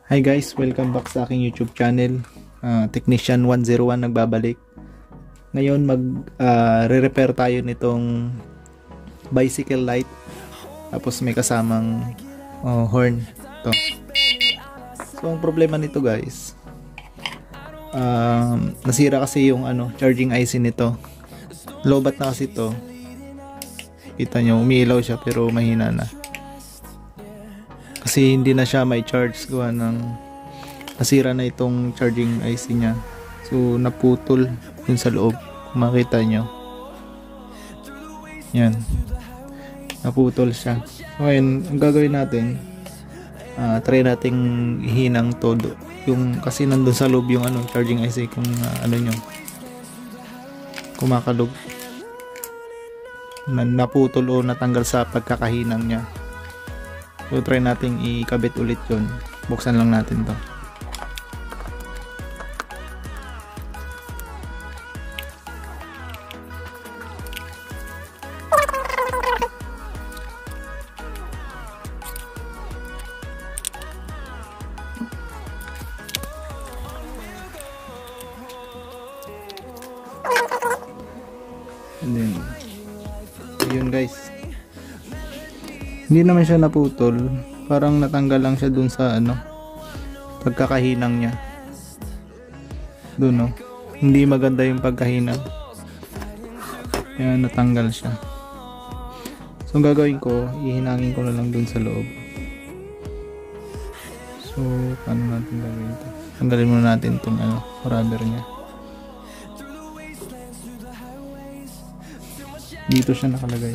Hi guys, welcome back sa aking YouTube channel. Technician 101 nagbabalik. Ngayon re-repair tayo nitong bicycle light. Tapos may kasamang horn. Ito. So ang problema nito guys, nasira kasi yung charging IC nito. Lobat na kasi ito. Kita nyo, umiilaw siya pero mahina na. Kasi hindi na siya may charge gawa ng nasira na itong charging IC niya. So naputol dun sa loob. Kung makita nyo, yan, naputol siya. So ngayon, ang gagawin natin, try nating ihinang todo yung, kasi nandun sa loob yung charging IC. Kung nyo, kumakalog, naputol o natanggal sa pagkakahinang niya. So try nating ikabit ulit yun. Buksan lang natin to. And then, yun guys, hindi naman siya naputol, parang natanggal lang siya dun sa pagkakahinang niya dun, hindi maganda yung pagkahinang, yan, natanggal siya. So ang gagawin ko, ihinangin ko na lang dun sa loob. So paano natin gagawin ito? Tanggalin muna natin itong rubber niya. Dito siya nakalagay.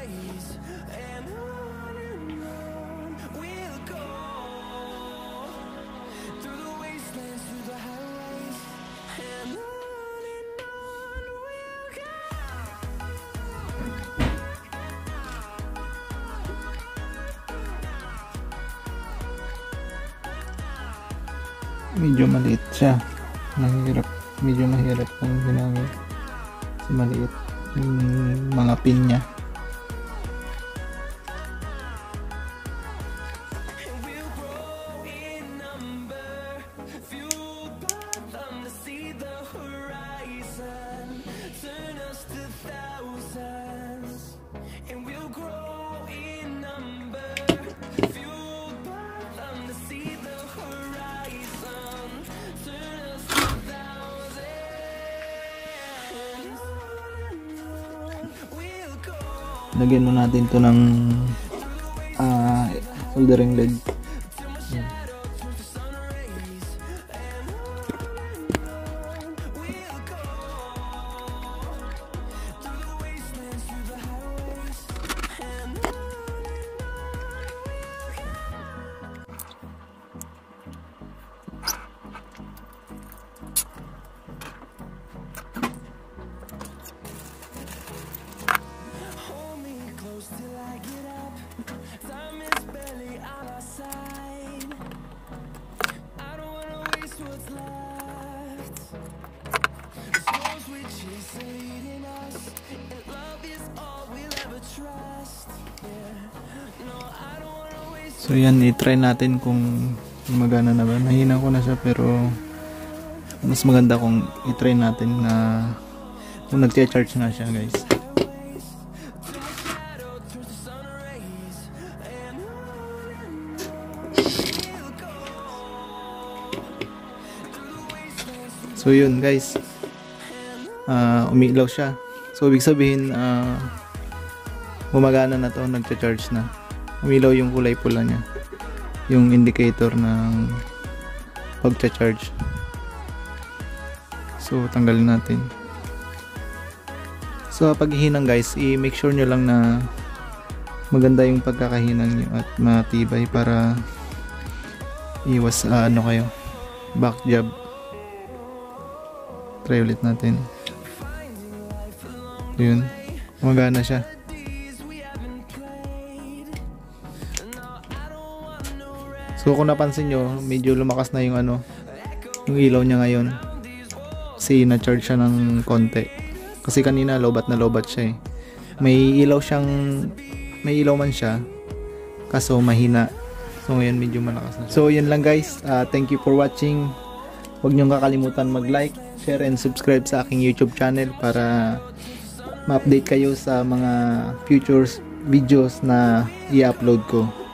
Medyo maliit siya. Medyo mahirap kung ginamit. Kasi maliit yung mga pin niya. Lagyan mo natin to ng soldering lead. So yan, i-try natin kung magana na ba. Nahina ko na siya pero mas maganda kung i-try natin na kung nag-charge na siya guys. So yun guys, umiilaw siya. So ibig sabihin gumagana na to, nag-charge na. Umilaw yung kulay pula niya, yung indicator ng pag-charge. So tanggalin natin. So pag hihinang guys, i-make sure nyo lang na maganda yung pagkakahinang nyo at matibay para iwas kayo, back jab. Try ulit natin. Yun, gumagana siya. So kung napansin nyo, medyo lumakas na yung yung ilaw niya ngayon. Kasi na-charge siya ng konti. Kasi kanina lobat na lobat siya eh. May ilaw man siya, kaso mahina. So ngayon medyo malakas na. So yun lang guys, thank you for watching. Huwag niyong kakalimutan mag-like, share, and subscribe sa aking YouTube channel para ma-update kayo sa mga future videos na i-upload ko.